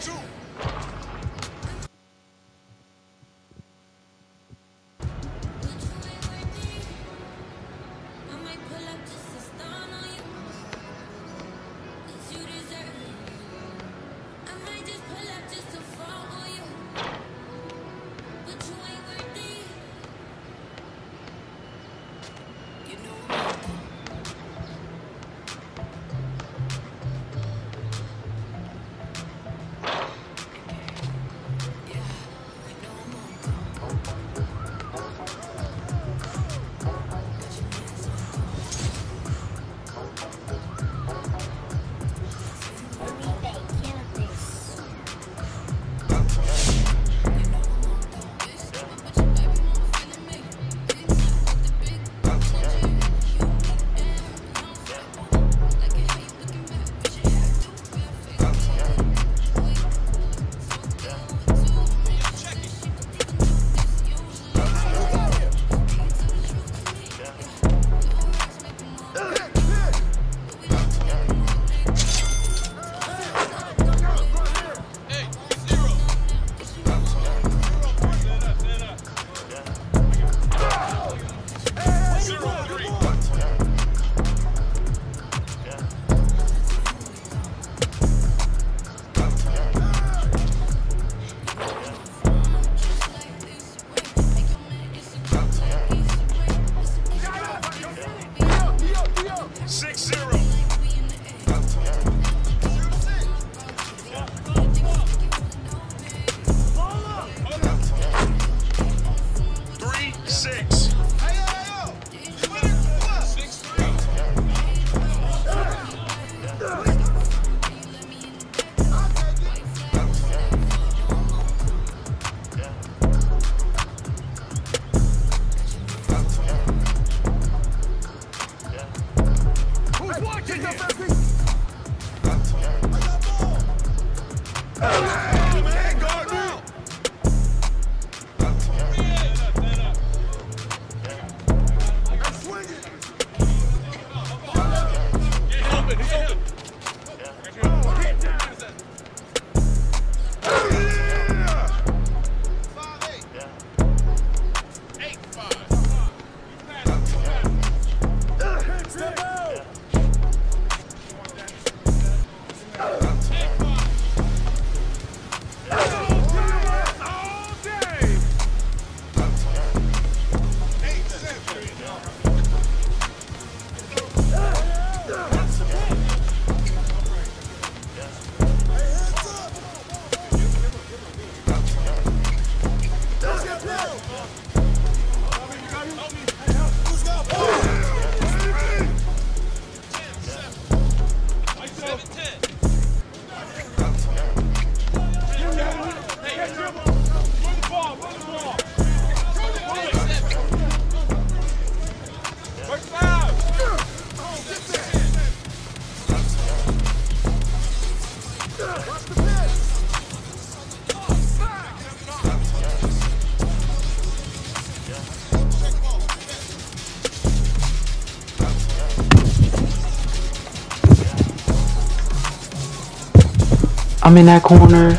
I'm in that corner.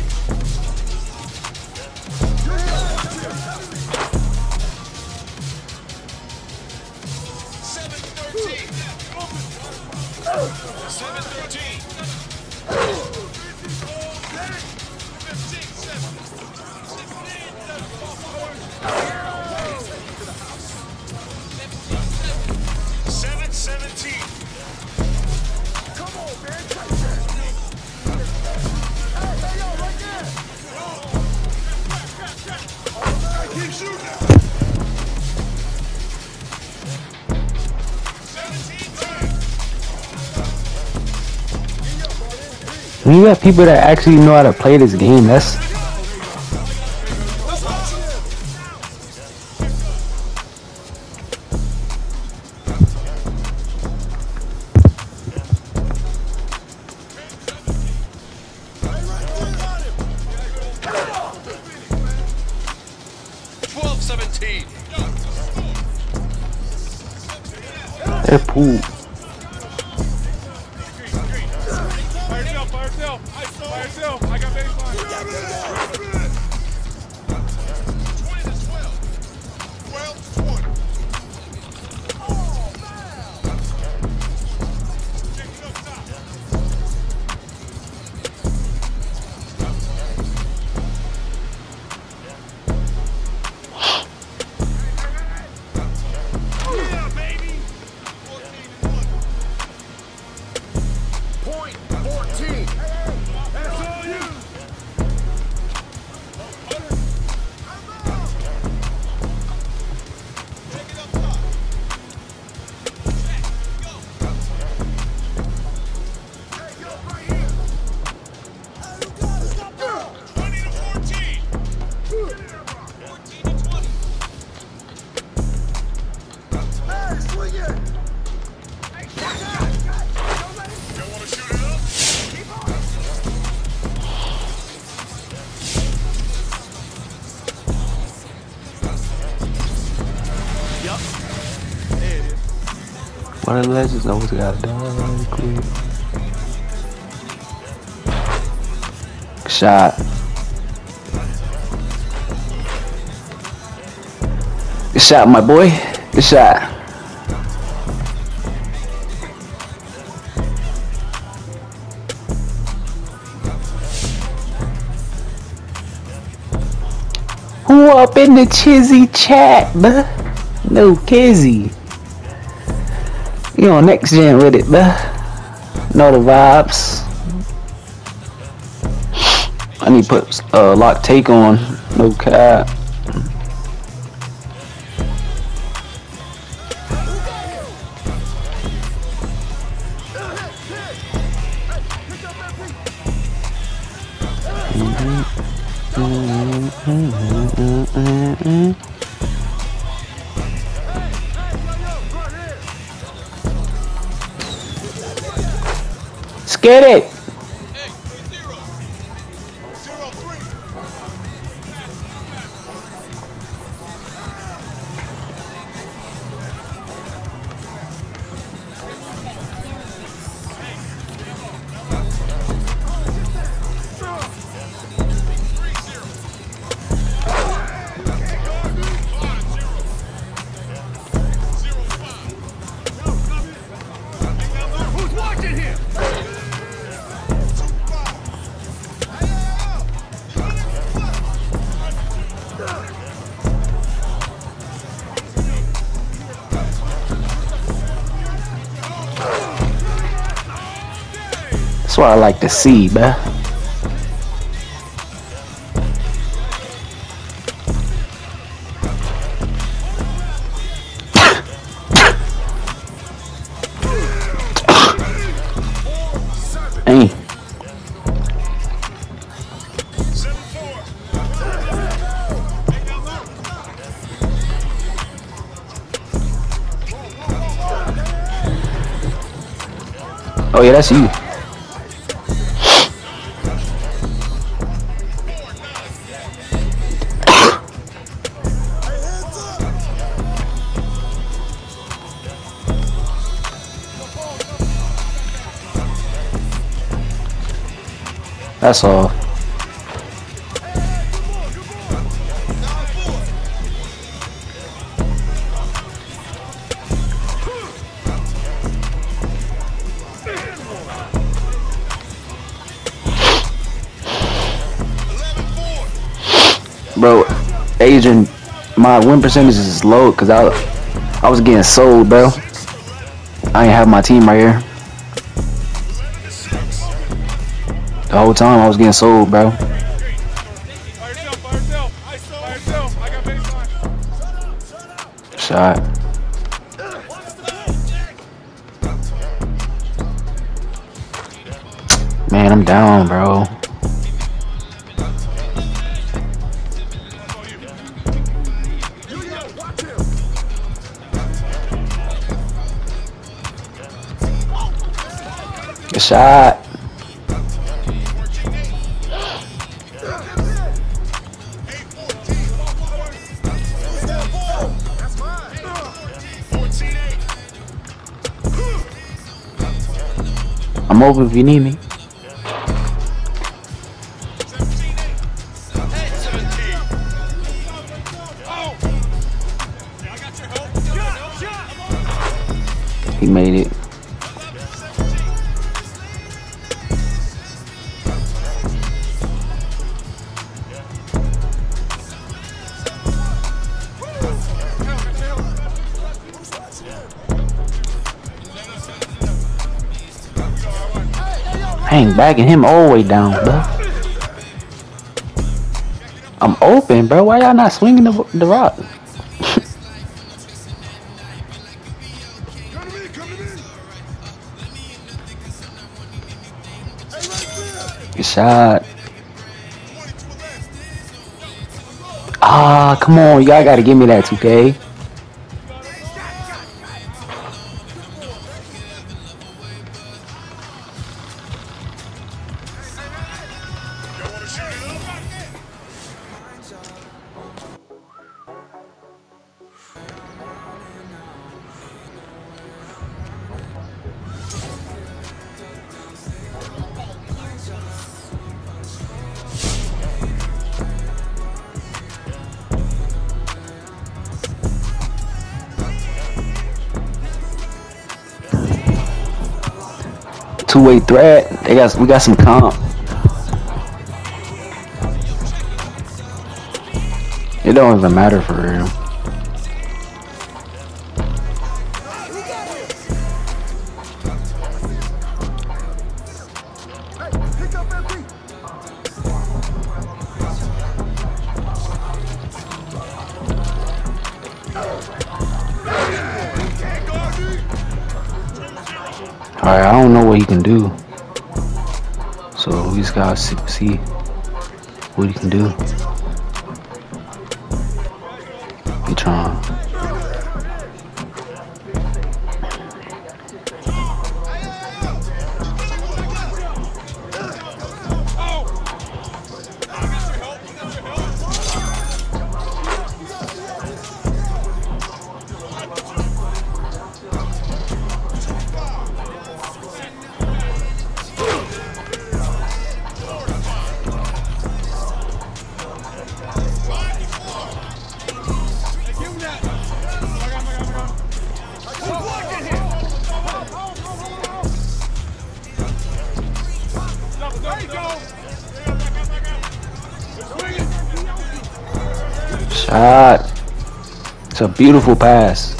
When you got people that actually know how to play this game, that's... They're pool. Fire it up. One of the legends always gotta die quick. Good shot. Good shot, my boy. Good shot. Who up in the Chizzy chat, bruh? No Kizzy. You on next gen with it, bruh. Know the vibes. I need to put lock take on. No cap. Let's get it. That's what I like to see, bruh. Hey. Oh yeah, that's you. That's all. Bro, Adrian, my win percentage is low because I was getting sold, bro. I ain't have my team right here. The whole time I was getting sold, bro. Shot. Man, I'm down, bro. Good shot. I'm open if you need me. made it. Hang backing him all the way down, bro. I'm open, bro. Why y'all not swinging the rock? Good shot. Ah, come on. Y'all gotta give me that 2K. Two-way threat. We got some comp. It don't even matter for real. Alright, I don't know what he can do. So we just gotta see what he can do. He trying. Shot. It's a beautiful pass.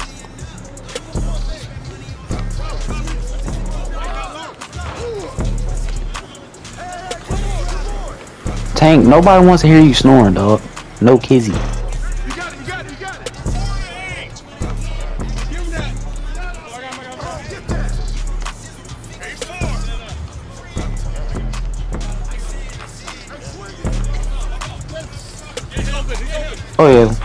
Tank, nobody wants to hear you snoring, dog. No kizzy. Oh yeah.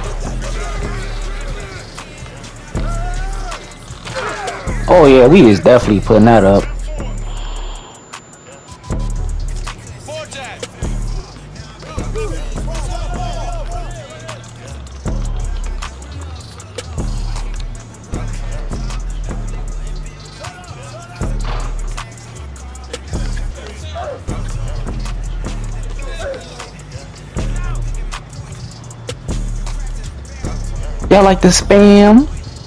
Oh yeah, we is definitely putting that up. Y'all like the spam?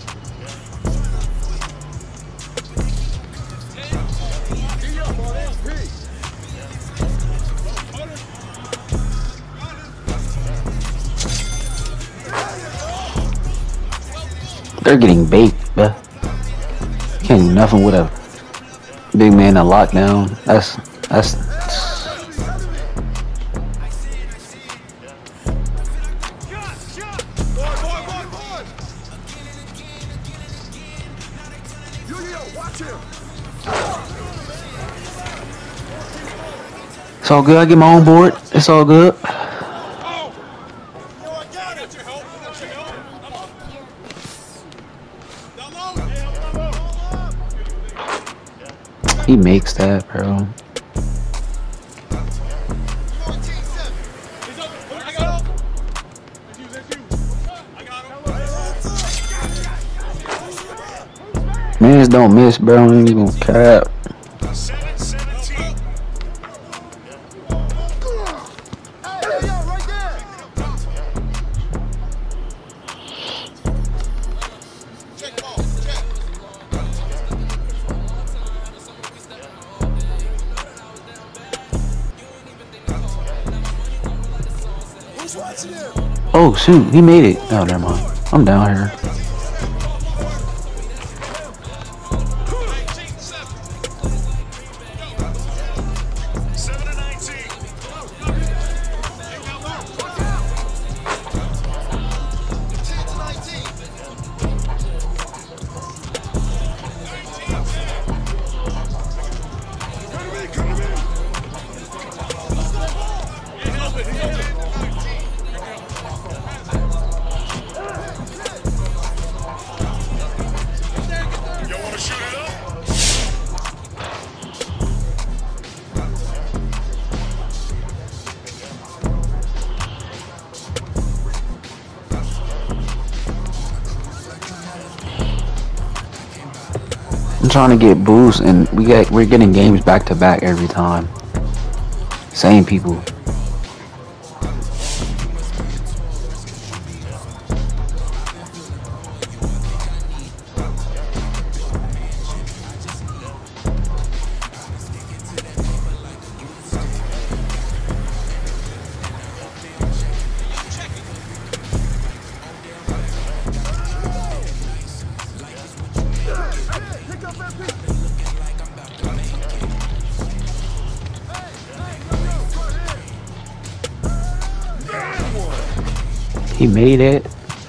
They're getting baked, bruh. Can't do nothing with a big man in lockdown. That's it's all good. I get my own board. It's all good. He makes that, bro. Mans don't miss, bro. I ain't even gonna cap. Oh shoot, he made it. Oh, never mind. I'm down here. I'm trying to get boosts, and we're getting games back to back every time. Same people. He made it.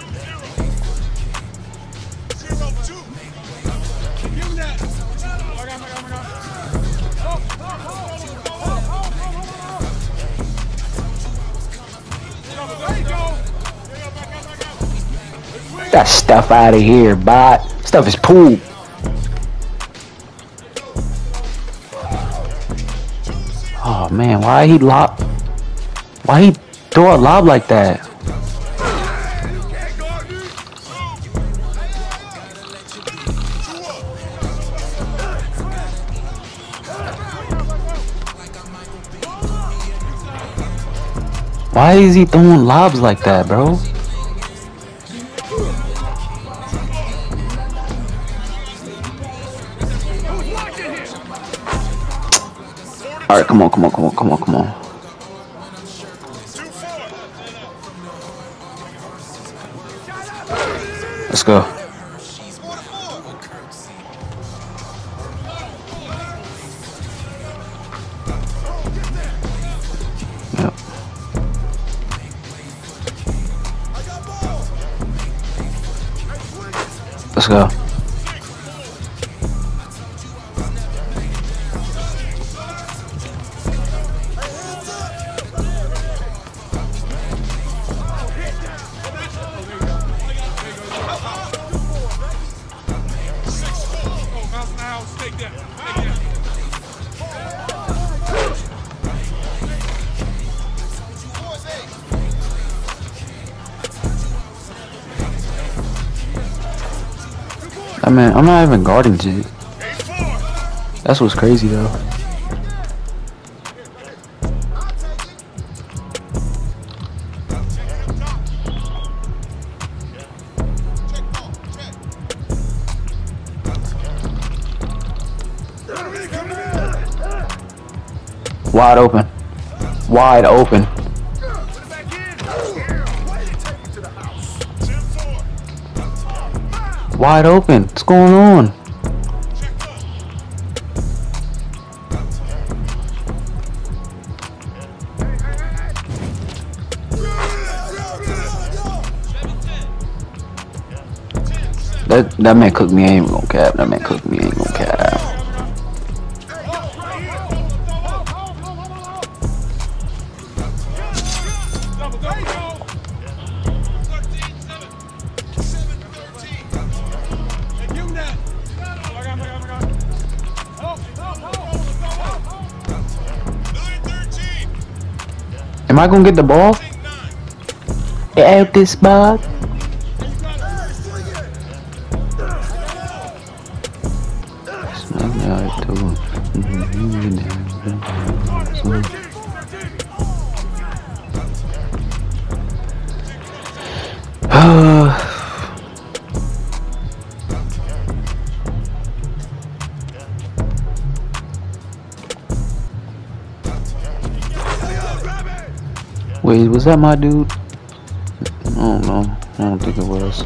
That stuff out of here, bot. Stuff is poop. Oh man, why he throw a lob like that? Why is he throwing lobs like that, bro? Alright, come on. Let's go. Yep. Let's go. I mean, I'm not even guarding shit. That's what's crazy though. Wide open. Wide open. Wide open. What's going on? That man cooked me. I ain't gonna cap. That man cooked me. I ain't gonna cap. Am I gonna get the ball? Out this spot. Wait, was that my dude? I don't know. I don't think it was.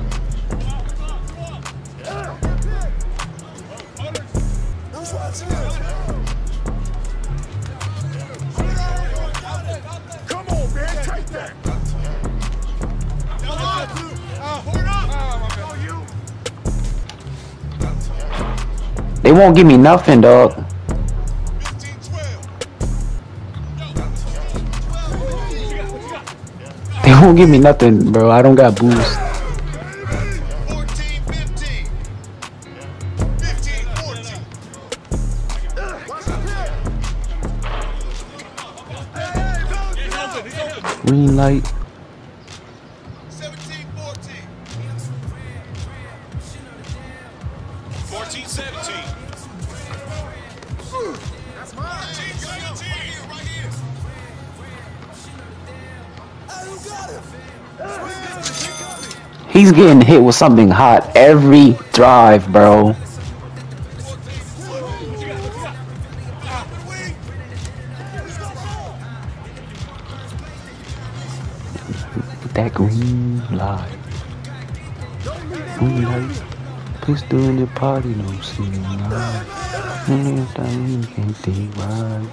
They won't give me nothing, dog. They won't give me nothing, bro. I don't got boost. Green light. 14-17. That's mine. Right here. He's getting hit with something hot every drive, bro. That green light. Green light. Pistol in the party, no singing light. Anytime you can't think right.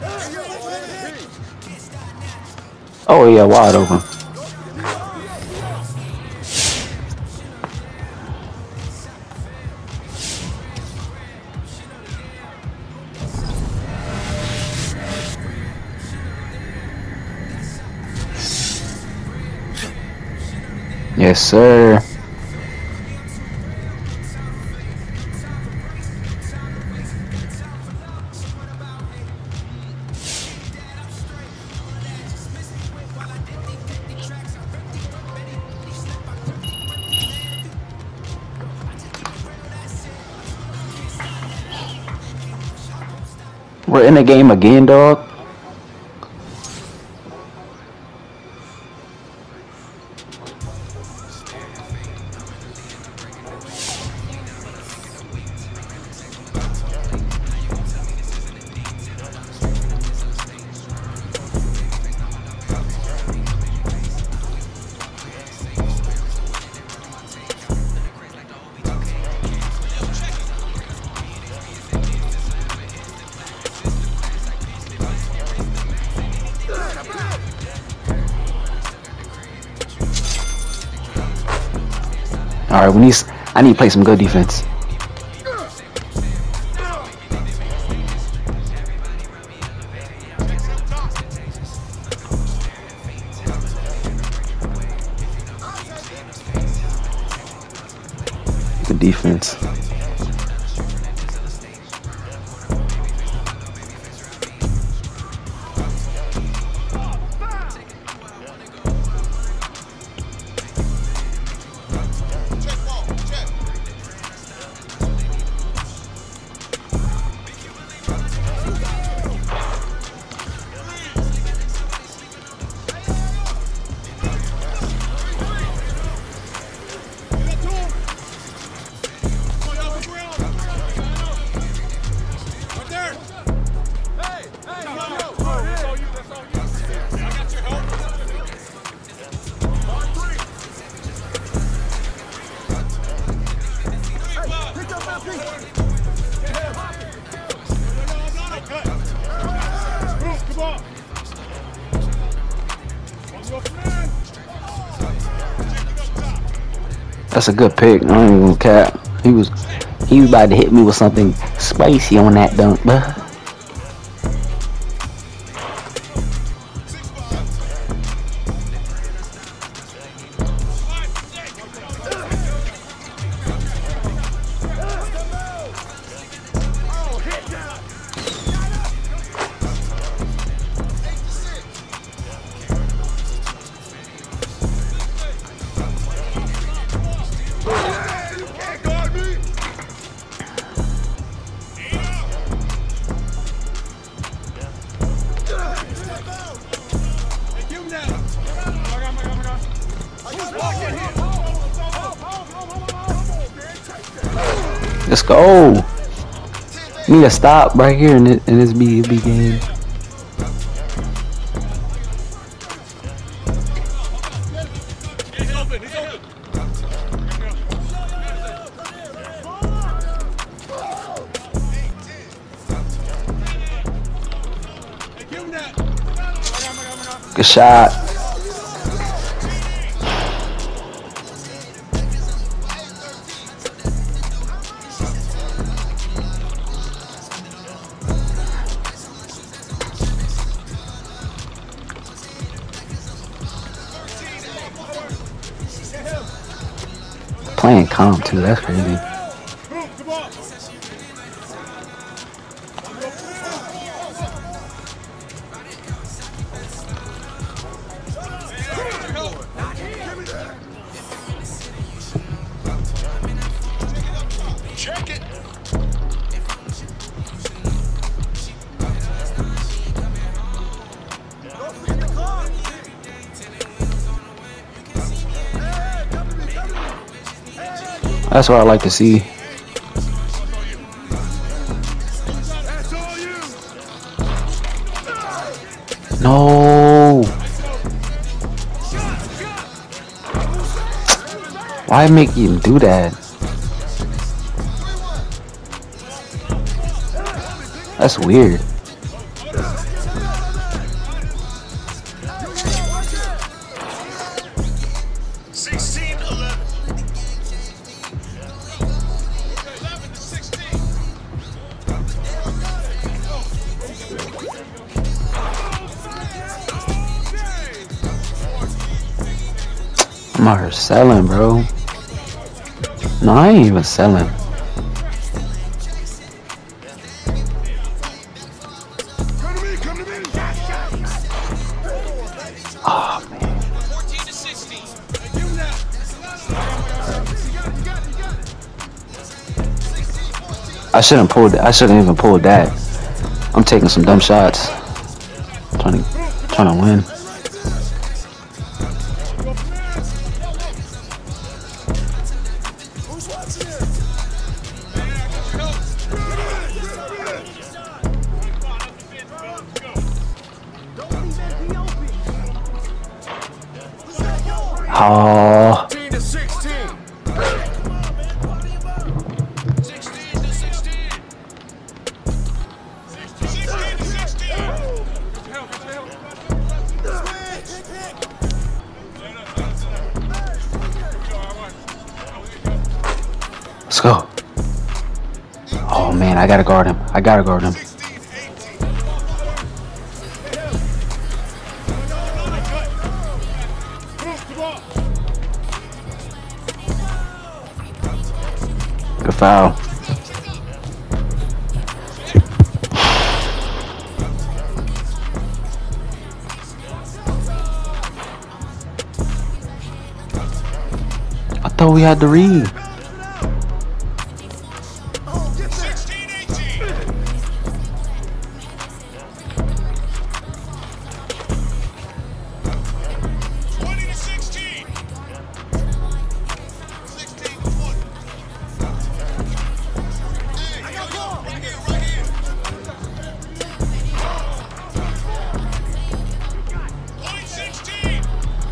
Oh yeah, wide open. Yes, sir. We're in the game again, dog. All right, I need to play some good defense. Good defense. That's a good pick. I ain't even gonna cap. He was about to hit me with something spicy on that dunk, bruh. Let's go. Need to stop right here in this BB game. open. He's open. Give him that. Good shot. Playing comp too, that's crazy. Check it. That's what I like to see. No. Why make you do that? That's weird. I'm out here selling, bro. No, I ain't even selling. Oh man. 14 to 16. I shouldn't pulled. I shouldn't even pulled that. I'm taking some dumb shots. Trying to win. Oh. 16 to 16. 16 to 16. 16 to 16. Let's go. Oh man, I gotta guard him. I gotta guard him. Good foul. I thought we had to read. 16, 18. 20 to 16. 16 to 20. Hey, I got ball. Right here, right here. Point 16.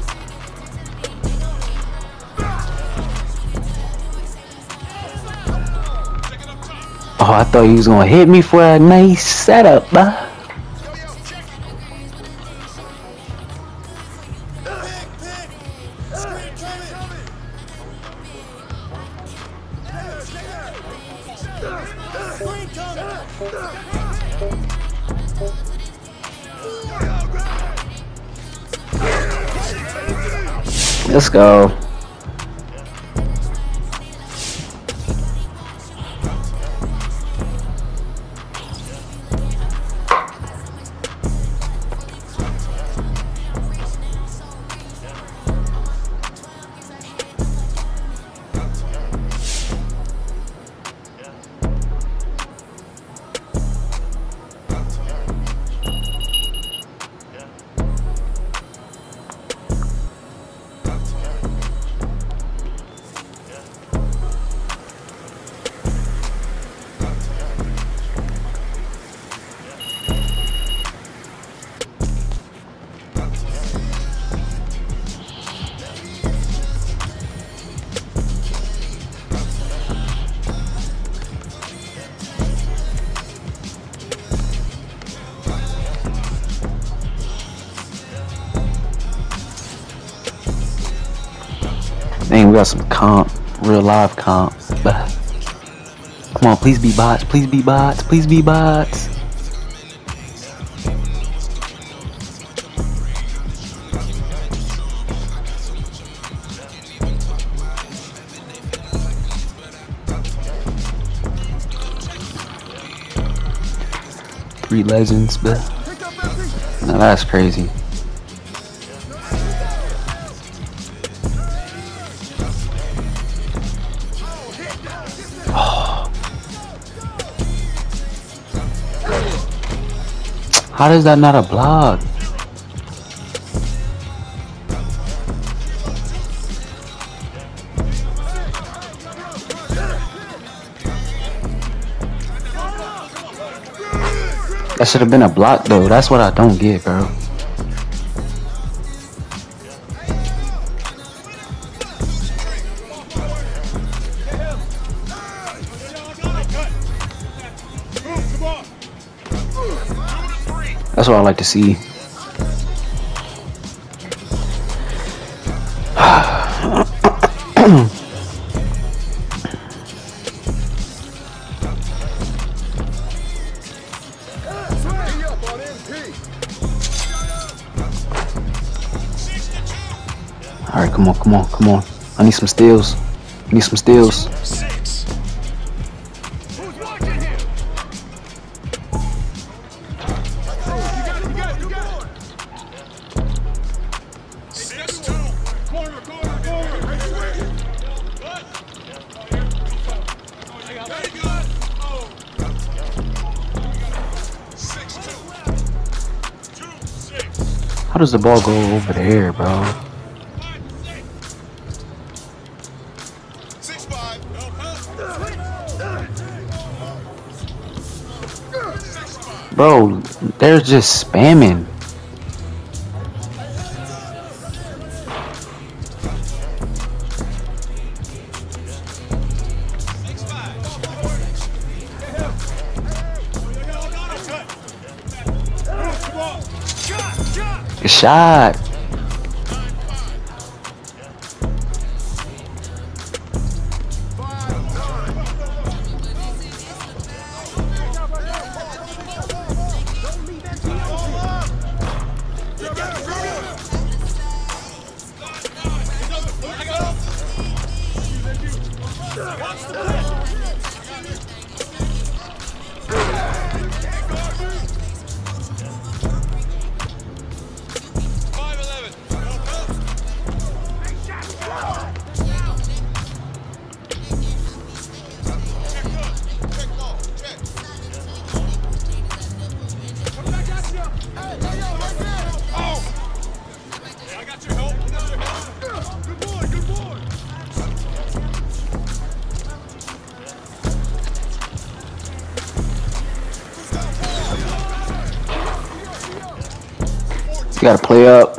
Oh, I thought he was gonna hit me for a nice setup, bruh. Let's go. Dang, we got some comp, real live comp. Come on, please be bots, please be bots, please be bots. Three legends, but now that's crazy. Oh. How is that not a block? That should have been a block though. That's what I don't get, bro. That's what I like to see. Alright, come on, come on, come on. I need some steals. I need some steals. 6. Who's watching here? You got it. 6-2. Corner. Very good. 6-2. 2-6. How does the ball go over there, bro? 6-5. Bro, they're just spamming. Good shot. You gotta play up.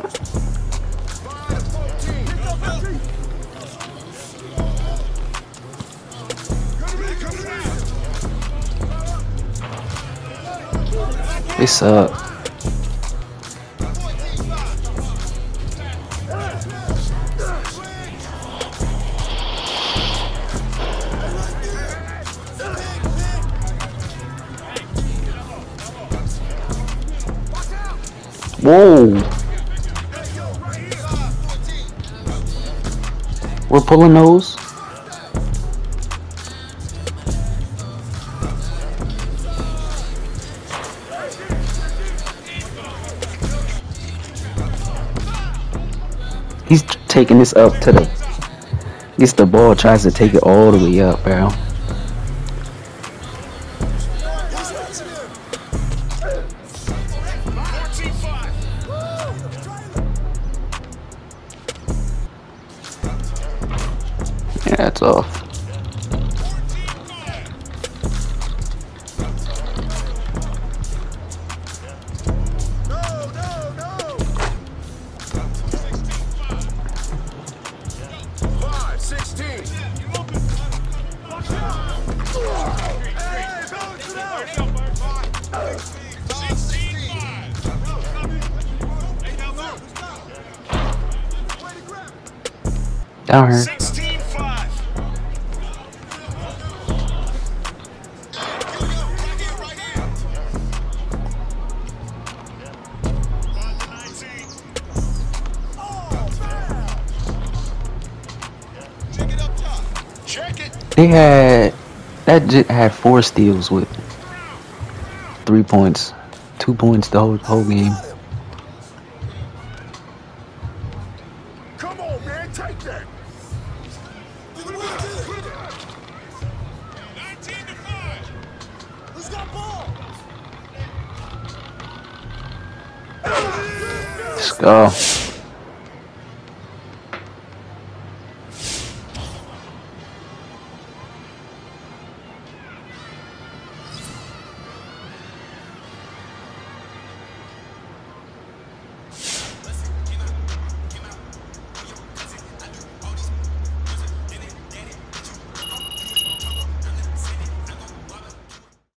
They suck. Whoa. We're pulling those. He's taking this up to the... Gets the ball, tries to take it all the way up, bro. Yeah, that's off. Down here. They had that Jit had 4 steals with 3 points, 2 points the whole game. Come on, man, take that. 19-5. Who's got ball? Let's go.